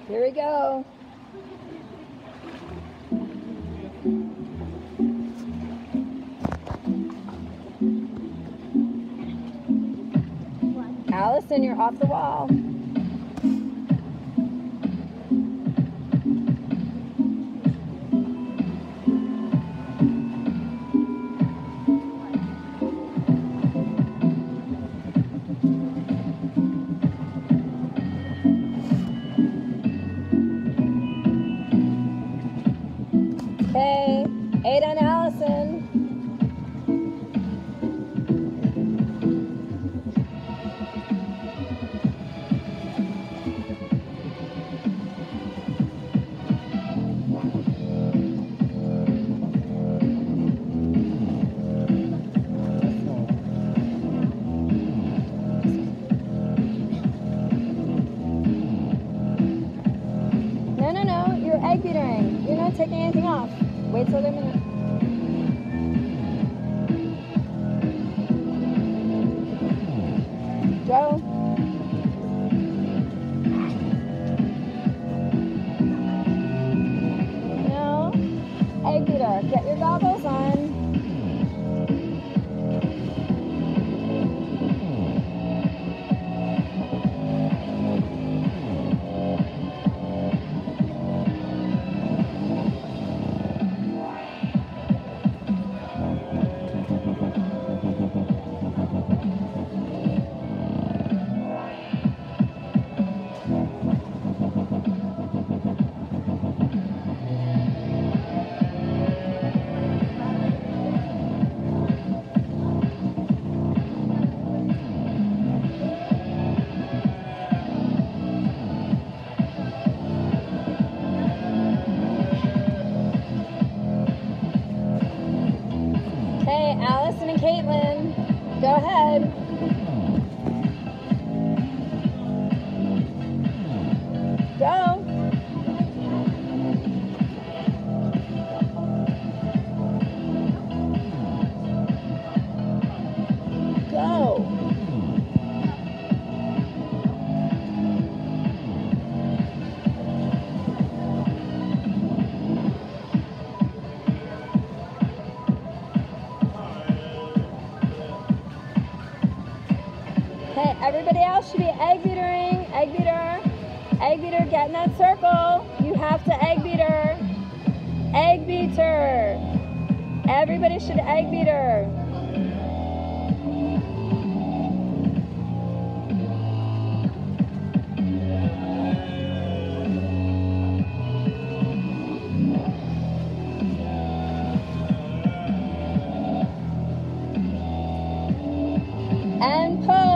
Here we go. Allison, you're off the wall. Okay, 8 on Allison. No, you're egg beatering. You're not taking anything off. Wait till they're minute. Joe. No. Egg beater. Get your goggles on. Okay, Allison and Caitlin, go ahead. Go. Go. Okay, everybody else should be egg beatering. Egg beater. Egg beater, get in that circle. You have to egg beater. Egg beater. Everybody should egg beater. And pull.